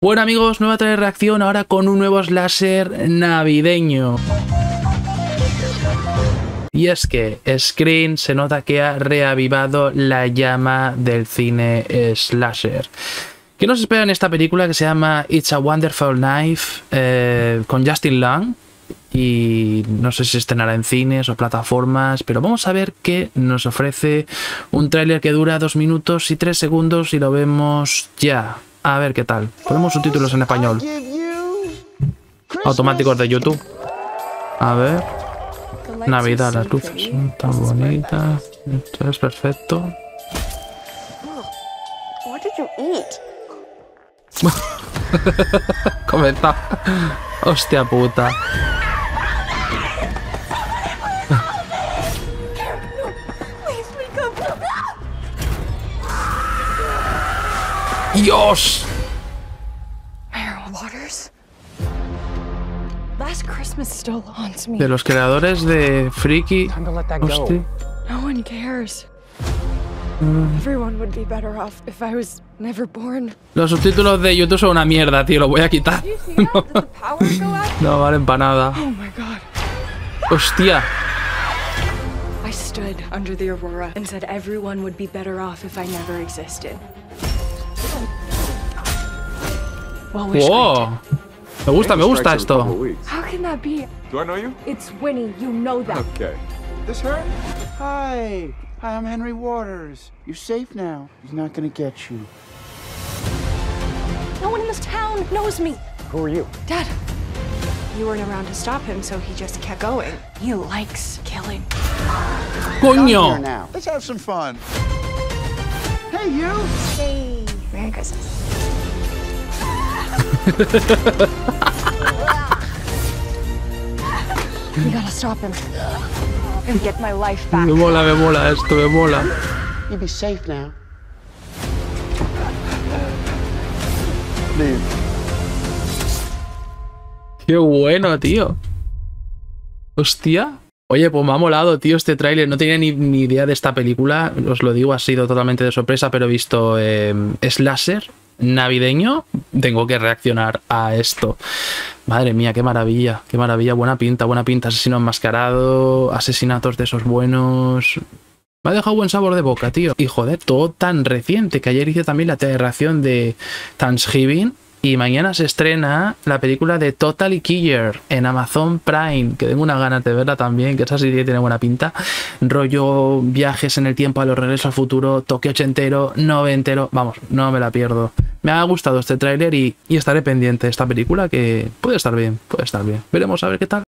Bueno amigos, nueva reacción ahora con un nuevo slasher navideño. Y es que Scream se nota que ha reavivado la llama del cine slasher. ¿Qué nos espera en esta película que se llama It's a Wonderful Life con Justin Long? Y no sé si se estrenará en cines o plataformas, pero vamos a ver qué nos ofrece un tráiler que dura 2 minutos y 3 segundos y lo vemos ya. A ver qué tal. Ponemos subtítulos en español. Automáticos de YouTube. A ver. Navidad, las luces son tan bonitas. Esto es perfecto. Comenta. Hostia puta. ¡Dios! De los creadores de Freaky. Hostia. Los subtítulos de YouTube son una mierda, tío. Los voy a quitar. No valen para nada. Hostia. I stood under the aurora and said everyone would be better off if I never existed. Wow. Me gusta esto. How can that be? Do I know you? It's Winnie, you know that. Okay. This her? Hi, I'm Henry Waters. You're safe now. He's not gonna get you. No one in this town knows me. Who are you? Dad. You weren't around to stop him, so he just kept going. He likes killing. Coño. Here now. Let's have some fun. Hey, you! Hey, Merry Christmas. We gotta stop him and get my life back. Me mola esto, me mola. You'll be safe now. Leave. Qué bueno, tío. Hostia. Oye, pues me ha molado, tío, este tráiler. No tenía ni idea de esta película. Os lo digo, ha sido totalmente de sorpresa, pero he visto slasher navideño. Tengo que reaccionar a esto. Madre mía, qué maravilla, qué maravilla. Buena pinta, buena pinta. Asesino enmascarado, asesinatos de esos buenos. Me ha dejado buen sabor de boca, tío. Y joder, todo tan reciente, que ayer hice también la reacción de Thanksgiving. Y mañana se estrena la película de Totally Killer en Amazon Prime, que tengo unas ganas de verla también, que esa serie tiene buena pinta. Rollo viajes en el tiempo, a los regresos al futuro, toque ochentero, noventero. Vamos, no me la pierdo. Me ha gustado este tráiler y estaré pendiente de esta película, que puede estar bien, puede estar bien. Veremos a ver qué tal.